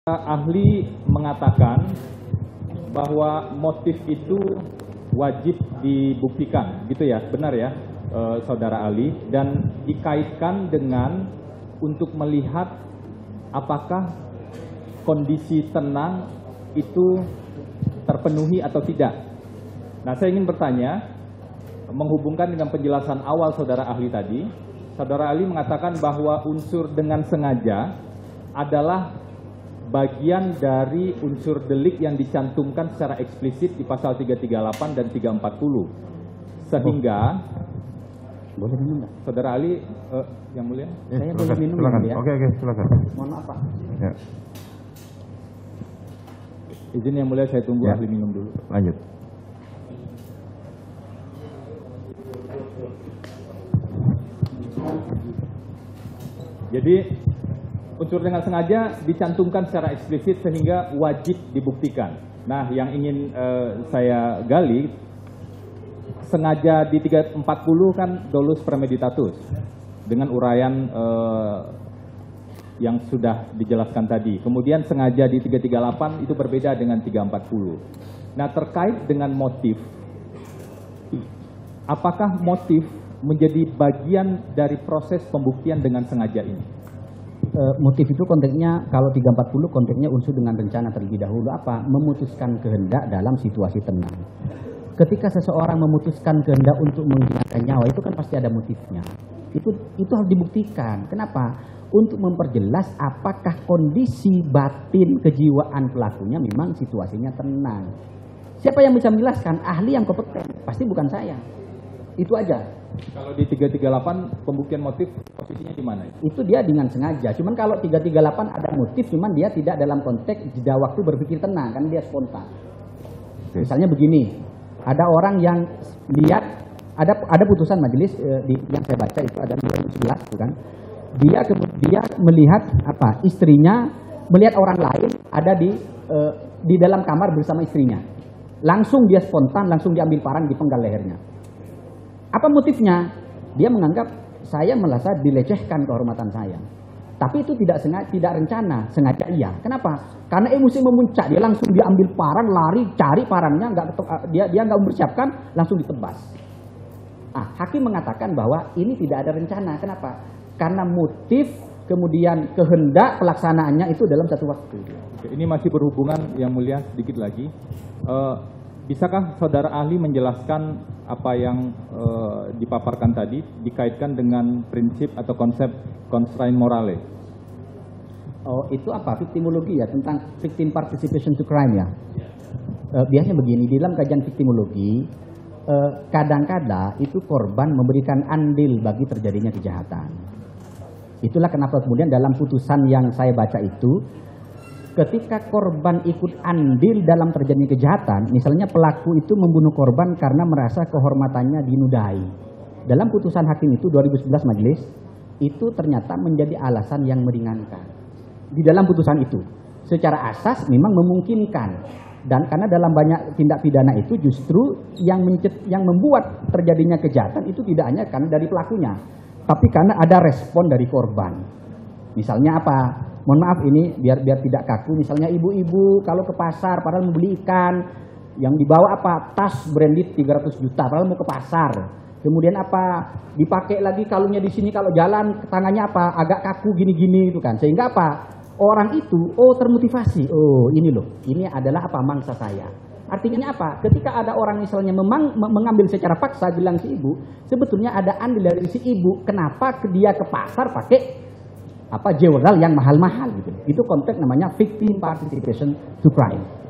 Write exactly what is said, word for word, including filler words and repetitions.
Ahli mengatakan bahwa motif itu wajib dibuktikan, gitu ya, benar ya, eh, saudara ahli, dan dikaitkan dengan untuk melihat apakah kondisi tenang itu terpenuhi atau tidak. Nah, saya ingin bertanya, menghubungkan dengan penjelasan awal saudara ahli tadi, saudara ahli mengatakan bahwa unsur dengan sengaja adalah bagian dari unsur delik yang dicantumkan secara eksplisit di pasal tiga tiga delapan dan tiga empat puluh. Sehingga boleh minum, saudara ahli, uh, yang mulia, eh, saya boleh minum, silakan. Ya? Oke oke silakan. Mohon maaf Pak. Ya. Izin yang mulia, saya tunggu Ya. ahli minum dulu. Lanjut. Jadi unsur dengan sengaja dicantumkan secara eksplisit sehingga wajib dibuktikan. Nah, yang ingin uh, saya gali, sengaja di tiga empat puluh kan dolus premeditatus dengan uraian uh, yang sudah dijelaskan tadi. Kemudian sengaja di tiga tiga delapan itu berbeda dengan tiga empat puluh. Nah, terkait dengan motif, apakah motif menjadi bagian dari proses pembuktian dengan sengaja ini? E, motif itu konteksnya, kalau tiga empat puluh konteksnya unsur dengan rencana terlebih dahulu apa? Memutuskan kehendak dalam situasi tenang. Ketika seseorang memutuskan kehendak untuk menghilangkan nyawa, itu kan pasti ada motifnya. Itu itu harus dibuktikan. Kenapa? Untuk memperjelas apakah kondisi batin kejiwaan pelakunya memang situasinya tenang. Siapa yang bisa menjelaskan? Ahli yang kompeten. Pasti bukan saya. Itu aja. Kalau di tiga tiga delapan pembuktian motif posisinya di mana? Itu dia dengan sengaja. Cuman kalau tiga tiga delapan ada motif, cuman dia tidak dalam konteks jeda waktu berpikir tenang, kan dia spontan. Misalnya begini, ada orang yang lihat ada ada putusan majelis eh, di, yang saya baca itu ada dua ribu sebelas, kan? Dia dia melihat apa? Istrinya melihat orang lain ada di eh, di dalam kamar bersama istrinya. Langsung dia spontan, langsung diambil parang, dipenggal lehernya. Apa motifnya? Dia menganggap saya merasa dilecehkan kehormatan saya. Tapi itu tidak sengaja, tidak rencana, sengaja iya. Kenapa? Karena emosi memuncak, dia langsung diambil parang, lari, cari parangnya, nggak dia dia nggak mempersiapkan, langsung ditebas. Ah, hakim mengatakan bahwa ini tidak ada rencana. Kenapa? Karena motif, kemudian kehendak pelaksanaannya itu dalam satu waktu. Oke, ini masih berhubungan, yang mulia, sedikit lagi. Uh, bisakah saudara ahli menjelaskan apa yang uh, dipaparkan tadi dikaitkan dengan prinsip atau konsep constraint morale? Oh, itu apa? Victimologi ya, tentang victim participation to crime ya. Uh, biasanya begini, di dalam kajian victimologi, kadang-kadang uh, itu korban memberikan andil bagi terjadinya kejahatan. Itulah kenapa kemudian dalam putusan yang saya baca itu, ketika korban ikut andil dalam terjadinya kejahatan, misalnya pelaku itu membunuh korban karena merasa kehormatannya dinudai. Dalam putusan hakim itu dua ribu sebelas majelis, itu ternyata menjadi alasan yang meringankan. Di dalam putusan itu, secara asas memang memungkinkan. Dan karena dalam banyak tindak pidana itu justru yang, mencet, yang membuat terjadinya kejahatan itu tidak hanya karena dari pelakunya, tapi karena ada respon dari korban. Misalnya apa? Mohon maaf ini biar biar tidak kaku. Misalnya ibu-ibu kalau ke pasar padahal mau beli ikan, yang dibawa apa? Tas branded tiga ratus juta padahal mau ke pasar. Kemudian apa? Dipakai lagi kalungnya di sini, kalau jalan tangannya apa? Agak kaku gini-gini itu kan. Sehingga apa? Orang itu oh termotivasi. Oh, ini loh. Ini adalah apa? Mangsa saya. Artinya apa? Ketika ada orang misalnya memang mengambil secara paksa, bilang si ibu, sebetulnya ada andil dari si ibu. Kenapa dia ke pasar pakai apa jewelry yang mahal-mahal gitu. Itu konteks namanya victim participation to crime.